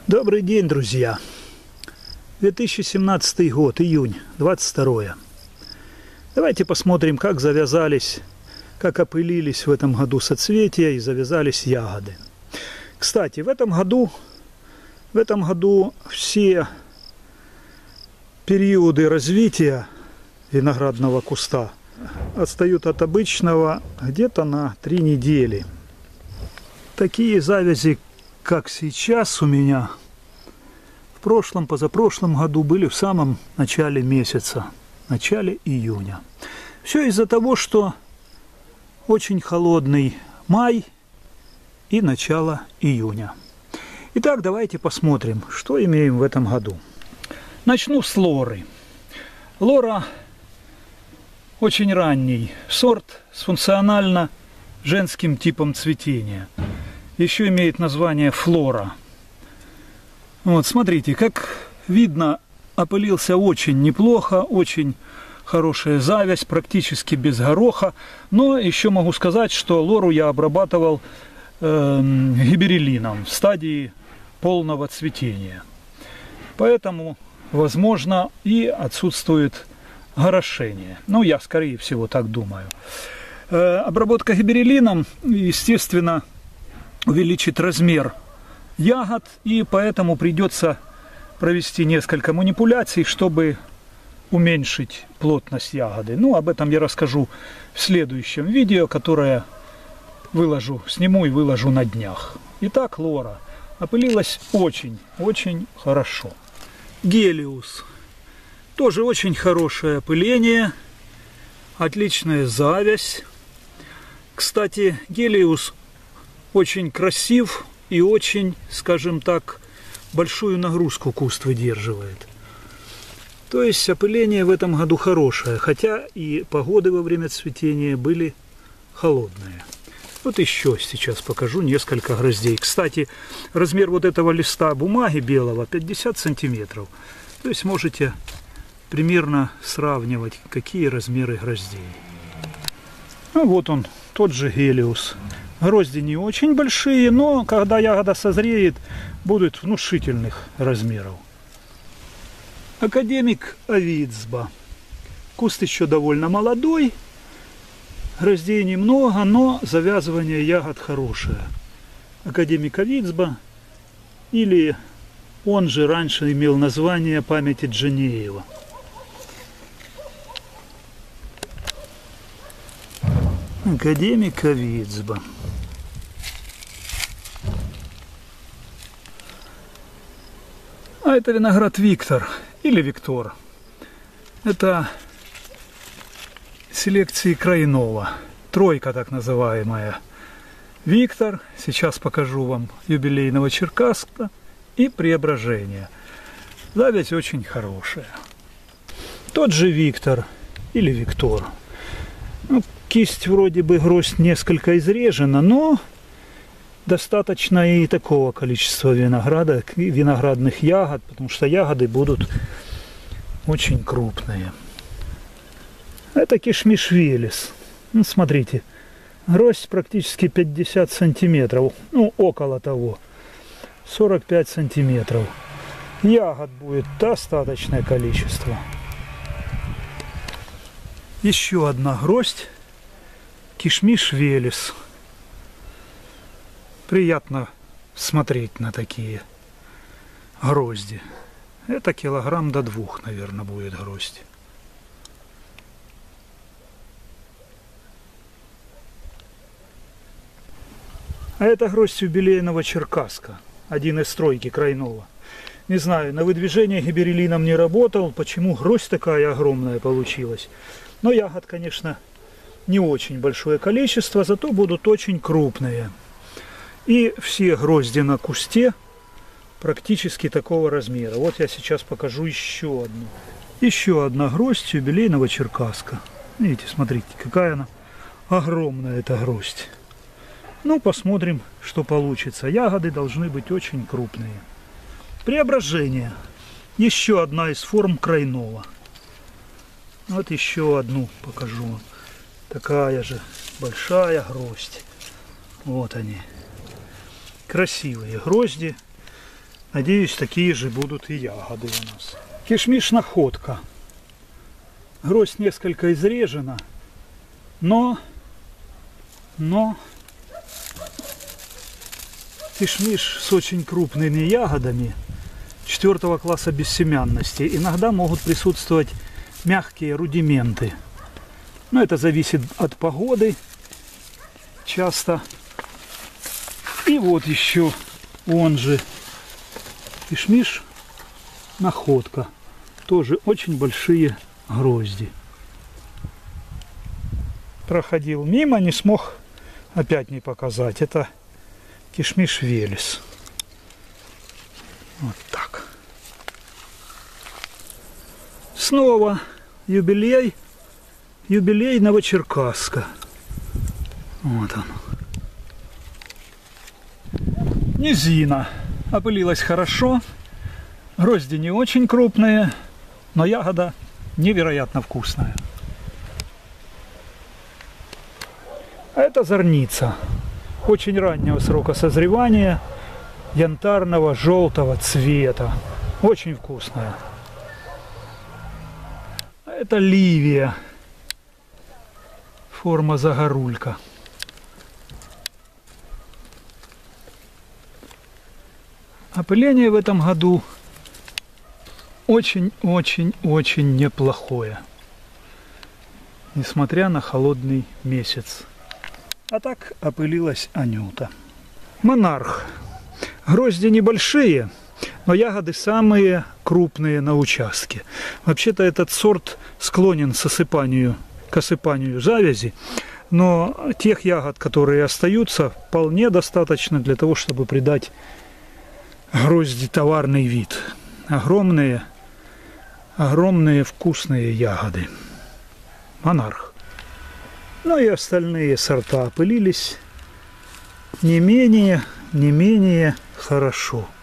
Добрый день, друзья! 2017 год, июнь, 22. Давайте посмотрим, как завязались, как опылились в этом году соцветия и завязались ягоды. Кстати, в этом году все периоды развития виноградного куста отстают от обычного где-то на 3 недели. Такие завязи, как сейчас у меня, в прошлом, позапрошлом году были в самом начале месяца, начале июня. Все из-за того, что очень холодный май и начало июня. Итак, давайте посмотрим, что имеем в этом году. Начну с лоры. Лора очень ранний сорт с функционально женским типом цветения. Еще имеет название флора. Вот, смотрите, как видно, опылился очень неплохо, очень хорошая завязь, практически без гороха. Но еще могу сказать, что лору я обрабатывал гиберелином в стадии полного цветения. Поэтому, возможно, и отсутствует горошение. Ну, я, скорее всего, так думаю. Обработка гиберелином, естественно, увеличит размер ягод, и поэтому придется провести несколько манипуляций, чтобы уменьшить плотность ягоды. Ну, об этом я расскажу в следующем видео, которое сниму и выложу на днях. Итак, лора опылилась очень хорошо. Гелиус. Тоже очень хорошее опыление, отличная завязь. Кстати, гелиус очень красив и очень, скажем так, большую нагрузку куст выдерживает. То есть опыление в этом году хорошее, хотя и погоды во время цветения были холодные. Вот еще сейчас покажу несколько гроздей. Кстати, размер вот этого листа бумаги белого 50 сантиметров. То есть можете примерно сравнивать, какие размеры гроздей. А вот он, тот же гелиус. Грозди не очень большие, но когда ягода созреет, будут внушительных размеров. Академик Авицба. Куст еще довольно молодой. Гроздей немного, но завязывание ягод хорошее. Академик Авицба, или он же раньше имел название памяти Джанеева. Академик Авицба. А это виноград Виктор или Виктор. Это селекции Крайнова. Тройка так называемая. Виктор. Сейчас покажу вам юбилейного Черкасска и Преображения. Завязь очень хорошая. Тот же Виктор или Виктор. Ну, кисть вроде бы гроздь несколько изрежена, но достаточно и такого количества винограда, виноградных ягод, потому что ягоды будут очень крупные. Это кишмиш велес. Ну, смотрите, гроздь практически 50 сантиметров, ну около того, 45 сантиметров. Ягод будет достаточное количество. Еще одна гроздь, кишмиш велес. Приятно смотреть на такие грозди. Это килограмм до 2, наверное, будет гроздь. А это гроздь юбилейного Черкасска, один из тройки Крайнова. Не знаю, на выдвижение гиберелином не работал, почему гроздь такая огромная получилась. Но ягод, конечно, не очень большое количество, зато будут очень крупные. И все грозди на кусте практически такого размера. Вот я сейчас покажу еще одну. Еще одна гроздь юбилейного Черкасска. Видите, смотрите, какая она огромная, эта гроздь. Ну, посмотрим, что получится. Ягоды должны быть очень крупные. Преображение. Еще одна из форм Крайнова. Вот еще одну покажу вам. Такая же большая гроздь. Вот они. Красивые грозди. Надеюсь, такие же будут и ягоды у нас. Кишмиш находка. Гроздь несколько изрежена, но кишмиш с очень крупными ягодами 4 класса бессемянности. Иногда могут присутствовать мягкие рудименты. Но это зависит от погоды часто. И вот еще он же кишмиш находка. Тоже очень большие грозди. Проходил мимо, не смог опять не показать. Это кишмиш Велес. Вот так. Снова юбилей. Юбилей Новочеркасска. Вот он. Низина. Опылилась хорошо. Грозди не очень крупные, но ягода невероятно вкусная. А это зорница. Очень раннего срока созревания. Янтарного желтого цвета. Очень вкусная. А это ливия. Форма загорулька. Опыление в этом году очень-очень-очень неплохое. Несмотря на холодный месяц. А так опылилась Анюта. Монарх. Грозди небольшие, но ягоды самые крупные на участке. Вообще-то этот сорт склонен к осыпанию завязи, но тех ягод, которые остаются, вполне достаточно для того, чтобы придать грозди товарный вид. Огромные вкусные ягоды. Монарх. Ну и остальные сорта опылились не менее хорошо.